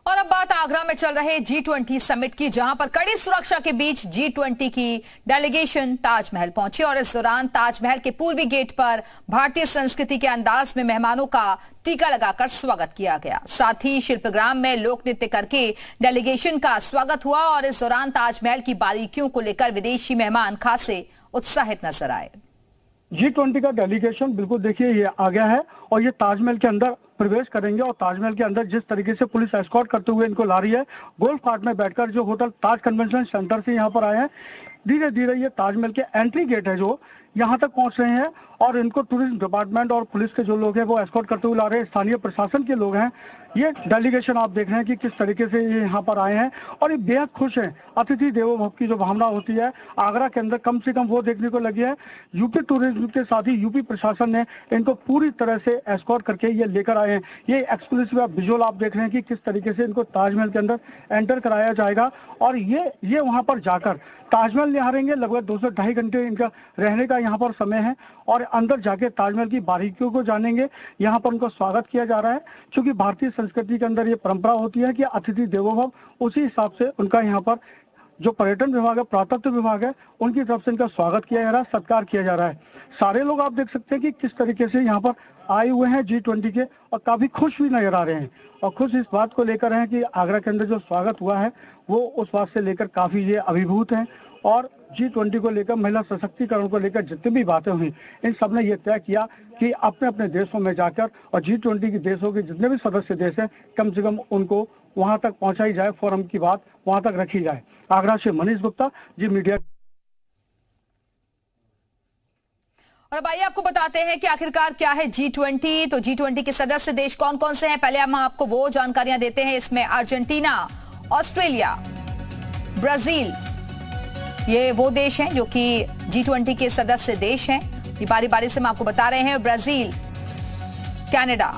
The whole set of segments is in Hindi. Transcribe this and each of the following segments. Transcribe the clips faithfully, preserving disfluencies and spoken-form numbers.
और अब बात आगरा में चल रहे जी ट्वेंटी समिट की, जहां पर कड़ी सुरक्षा के बीच जी ट्वेंटी की डेलीगेशन ताजमहल पहुंची और इस दौरान ताजमहल के पूर्वी गेट पर भारतीय संस्कृति के अंदाज में मेहमानों का टीका लगाकर स्वागत किया गया। साथ ही शिल्पग्राम में लोक नृत्य करके डेलीगेशन का स्वागत हुआ और इस दौरान ताजमहल की बारीकियों को लेकर विदेशी मेहमान खासे उत्साहित नजर आए। जी ट्वेंटी का डेलीगेशन बिल्कुल देखिए ये आ गया है और ये ताजमहल के अंदर प्रवेश करेंगे और ताजमहल के अंदर जिस तरीके से पुलिस एस्कॉर्ट करते हुए इनको ला रही है, गोल्फ कार्ट में बैठकर जो होटल ताज कन्वेंशन सेंटर से यहाँ पर आए हैं, धीरे धीरे ये ताजमहल के एंट्री गेट है जो यहाँ तक पहुँच रहे हैं और इनको टूरिज्म डिपार्टमेंट और पुलिस के जो लोग हैं वो एस्कॉर्ट करते हुए ला रहे हैं। स्थानीय प्रशासन के लोग हैं। ये डेलीगेशन आप देख रहे हैं कि किस तरीके से ये यहाँ पर आए हैं और ये बेहद खुश हैं। अतिथि देवो भव की जो भावना होती है आगरा के अंदर कम से कम वो देखने को लगी है। यूपी टूरिज्म के साथ ही यूपी प्रशासन ने इनको पूरी तरह से एस्कॉर्ट करके ये लेकर आए हैं। ये एक्सक्लूसिव विजुअल आप देख रहे हैं कि किस तरीके से इनको ताजमहल के अंदर एंटर कराया जाएगा और ये ये वहाँ पर जाकर ताजमहल निहारेंगे। लगभग दो से ढाई घंटे इनका रहने का यहाँ पर समय है और अंदर जाके ताजमहल की बारीकियों को जानेंगे। यहाँ पर उनका स्वागत किया जा रहा है क्योंकि भारतीय संस्कृति के अंदर ये परंपरा होती है कि अतिथि देवो भव, उसी हिसाब से उनका यहाँ पर जो पर्यटन विभाग है, पुरातत्व विभाग है, उनकी तरफ से इनका स्वागत किया जा रहा है, सत्कार किया जा रहा है। सारे लोग आप देख सकते हैं कि किस तरीके से यहाँ पर आए हुए हैं जी ट्वेंटी के और काफी खुश भी नजर आ रहे हैं और खुश इस बात को लेकर हैं कि आगरा के अंदर जो स्वागत हुआ है वो उस बात से लेकर काफी ये अभिभूत हैं और जी ट्वेंटी को लेकर, महिला सशक्तिकरण को लेकर जितनी भी बातें हुई, इन सब ने ये तय किया कि अपने अपने देशों में जाकर और जी ट्वेंटी के देशों के जितने भी सदस्य देश हैं कम से कम उनको वहां तक पहुंचाई जाए, फोरम की बात वहां तक रखी जाए। आगरा से मनीष गुप्ता, जी मीडिया। और अब आइए आपको बताते हैं कि आखिरकार क्या है जी ट्वेंटी। तो जी ट्वेंटी के सदस्य देश कौन कौन से हैं, पहले हम आपको वो जानकारियां देते हैं। इसमें अर्जेंटीना, ऑस्ट्रेलिया, ब्राजील, ये वो देश हैं जो कि जी ट्वेंटी के सदस्य देश हैं। ये बारी बारी से हम आपको बता रहे हैं। ब्राजील, कनाडा,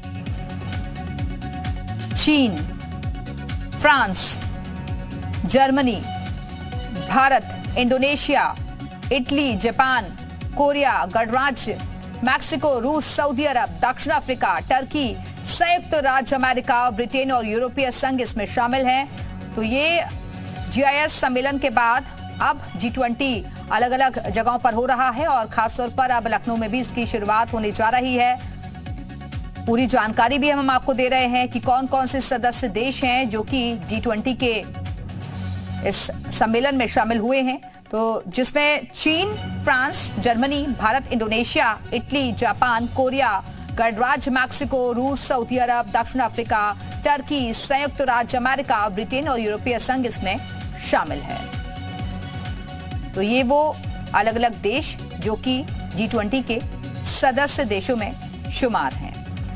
चीन, France, Germany, Bharat, Indonesia, Italy, Japan, Korea, गणराज्य, मैक्सिको, रूस, सऊदी अरब, दक्षिण अफ्रीका, टर्की, संयुक्त राज्य अमेरिका, ब्रिटेन और यूरोपीय संघ इसमें शामिल हैं। तो ये जी आई एस सम्मेलन के बाद अब जी ट्वेंटी अलग अलग जगहों पर हो रहा है और खासतौर पर अब लखनऊ में भी इसकी शुरुआत होने जा रही है। पूरी जानकारी भी हम आपको दे रहे हैं कि कौन कौन से सदस्य देश हैं जो कि जी ट्वेंटी के इस सम्मेलन में शामिल हुए हैं। तो जिसमें चीन, France, Germany, Bharat, Indonesia, Italy, Japan, Korea, गणराज्य मैक्सिको, रूस, सऊदी अरब, दक्षिण अफ्रीका, टर्की, संयुक्त राज्य अमेरिका, ब्रिटेन और यूरोपीय संघ इसमें शामिल है। तो ये वो अलग अलग देश जो कि जी ट्वेंटी के सदस्य देशों में शुमार हैं।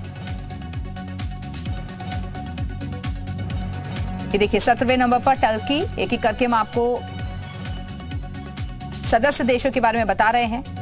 ये देखिए सत्रहवें नंबर पर टर्की, एक एक करके हम आपको सदस्य देशों के बारे में बता रहे हैं।